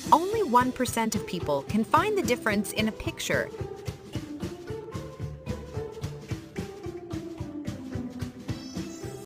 Only 1% of people can find the difference in a picture